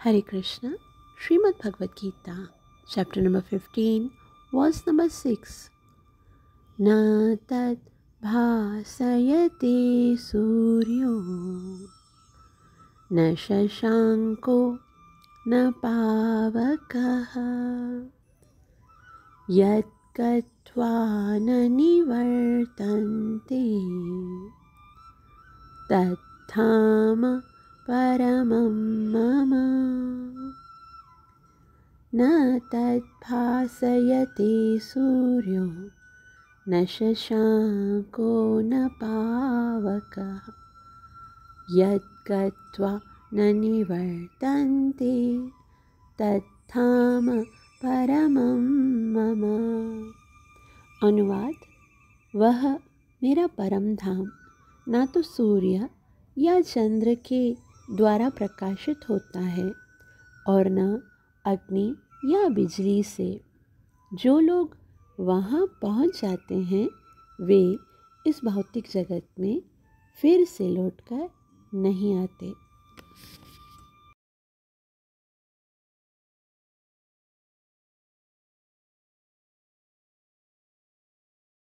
Hare Krishna, Srimad Bhagavad Gita, chapter number 15, verse number 6. Na tad bhasayate suryo, na shashanko, na pavakaha, yat katva na nivartante, tat dhama paramam mama. Na tad bhasayate suryo, na shashanko na pavaka, yad gatva na nivartante, tad dhama paramam mama. अनुवाद, वह मेरा परम धाम ना तो सूर्य या चंद्र के द्वारा प्रकाशित होता है और न अग्नि या बिजली से। जो लोग वहाँ पहुँच जाते हैं वे इस भौतिक जगत में फिर से लौटकर नहीं आते।